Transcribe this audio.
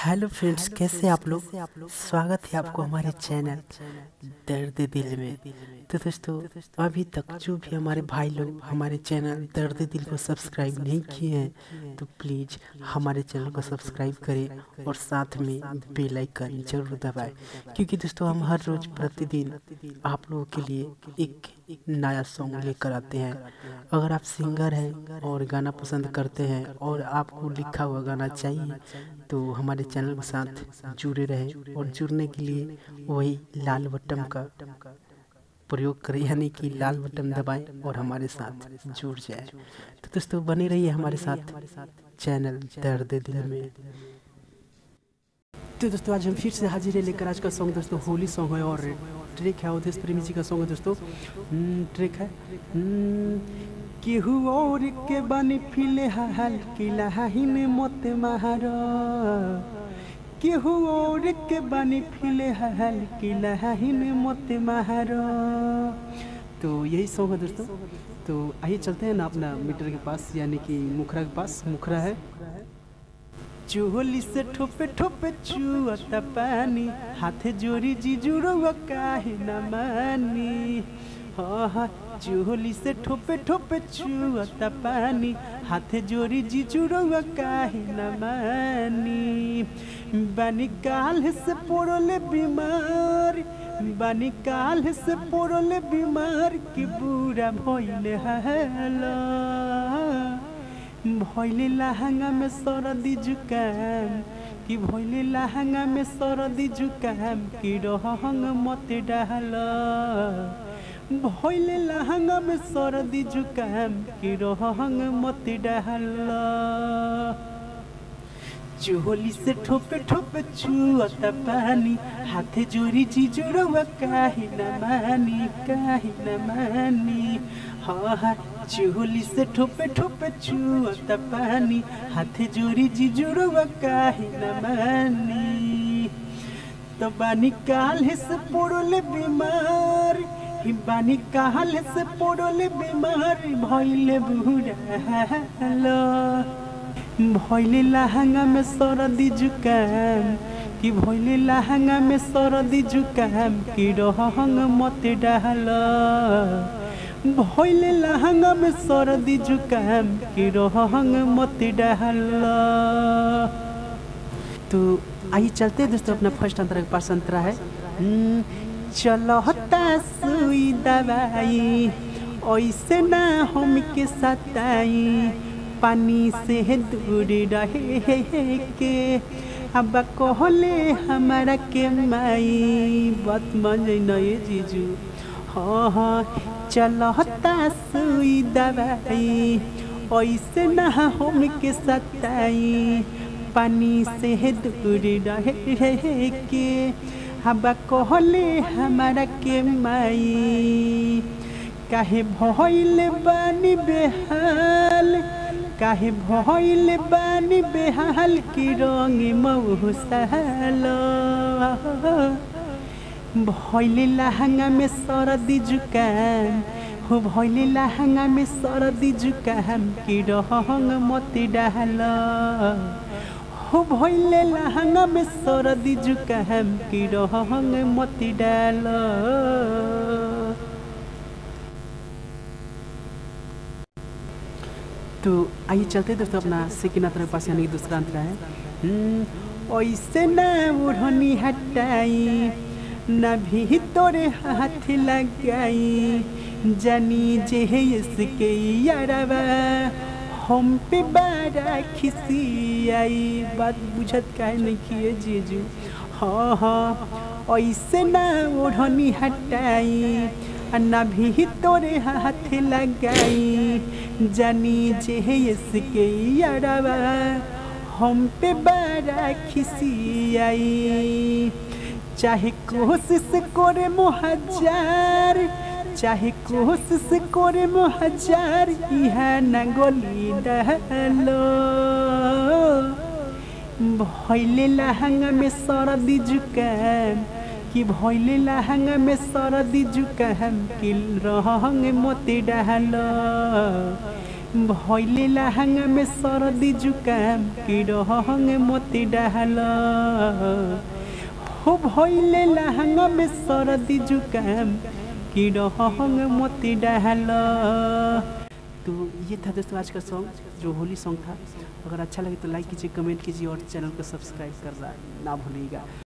Hello friends, कैसे आप लोग। स्वागत है आपको हमारे चैनल दर्द दिल में। तो दोस्तों, अभी तक जो भी हमारे भाई लोग हमारे चैनल दर्द दिल को सब्सक्राइब नहीं किए हैं तो प्लीज़ हमारे चैनल को सब्सक्राइब करें और साथ में बेल आइकन जरूर दबाएं, क्योंकि दोस्तों हम हर रोज़ प्रतिदिन आप लोगों के लिए एक नया सॉन्ग लेकर आते हैं। अगर आप सिंगर हैं और गाना पसंद करते हैं और आपको लिखा हुआ गाना चाहिए तो हमारे चैनल के साथ जुड़े रहें, और जुड़ने के लिए वही लाल बटन का प्रयोग करें, यानी कि लाल बटन दबाएं और हमारे साथ जुड़ जाएं। तो दोस्तों बने रहिए हमारे साथ चैनल दर्द दिल में। तो दोस्तों आज हम फिर से हाजिर है लेकर आज का सॉन्ग दोस्तों होली सॉन्ग है, और ट्रैक है अवधेश प्रेमी जी का सॉन्ग है दोस्तों। ट्रैक है केहू और के बनी फिले हाल किला हिन मत महारा, केहू और के बनी फिले हाल किला हिन मत महारा। तो यही सॉन्ग है दोस्तों। तो आइए चलते हैं ना अपना मीटर के पास, यानी कि मुखरा के पास। मुखरा है चोली से ठोपे ठोपे चुअता पानी, हाथे जोड़ी जी जुड़वा काहे न मानी। हाँ चोली से ठोपे ठोपे चुअता पानी, हाथे जोड़ी जी जुड़वा काहे न मानी। बानी काल से पोड़ले बीमार, बानी काल से पोड़ले बीमार की बुरा भइले हला। भइले लहंगा में सरदी जुकाम, कि भइले लहंगा में सरदी जुकाम की रहंग मत डाला। भइले लहंगा में सरदी जुकाम की रहंग मत डाला। चोली से ठोपे ठोपे चुअता पानी, हाथे जोड़ी जी जुड़वा काहे न मानी, काहे न मानी। हाँ चोली से ठोपे ठोपे चुअता पानी, हाथे जोड़ी जी जुड़वा काहे न मानी। तो बानी काल से पोड़ले बीमार, बानी काल से पोड़ले बीमार भइले बुढ़ा। भइले लहंगा में सरदी जुकाम, कि भइले लहंगा में सरदी जुकाम की रहंग मत डाला। भइले लहंगा में सरदी जुकाम की रहंग मत डाला। तो आइए चलते हैं दोस्तों अपना फर्स्ट अंतरा के पास। अंतरा है चलो हता सुई दवाई, ऐसे ना हम के सताई, पानी से दूर रहे के अब कहले हमारा के माई। बात मान जाए ये जीजू। हाँ हाँ चलता सुई दवाई, ऐसे ना हम के सताई, पानी से दूर रहे के अब कहले हमारा के माई। काहे भइले बानी बेहाल, काहे भइले बानी बेहाल की रंग मौसाला। भइले लहंगा में सरदी जुकाम, हो भइले लहंगा में सरदी जुकाम की रहंग मत डाला। हो भइले लहंगा में सरदी जुकाम की रहंग मत डाला। तो आइए चलते दोस्तों अपना सेकेंड अंतरा के पास, यानी कि दूसरा अंतरा है ऐसे ना ओढ़नी हटाई, ना भी तोरे हाथ लगाई, जानी जे इसके यारवा हम पे बड़ा खिसी आई। बात बुझत काहे नहीं किए जीजू। हाँ हाँ ऐसे ना ओढ़नी हटाई, ना भी तोरे हाथ लगाई, जानी जे इसके यारवा हम पे बड़ा खिसी आई। चाहे कोशिश करे मोहजार, चाहे कोशिश करे मोहजार, इहा न गोली डालो। भइले लहंगा में सरदी जुकाम, कि भइले लहंगा में सरदी जुकाम की रहंग मत डाला। भइले लहंगा में सर्दी जुकाम की रहंग मोती डाल हो भइले लहंगा में सर्दी जुकाम की रहंग मोती डाल। तो ये था दोस्तों आज का सॉन्ग जो होली सॉन्ग था। अगर अच्छा लगे तो लाइक कीजिए, कमेंट कीजिए और चैनल को सब्सक्राइब करना ना भूलिएगा।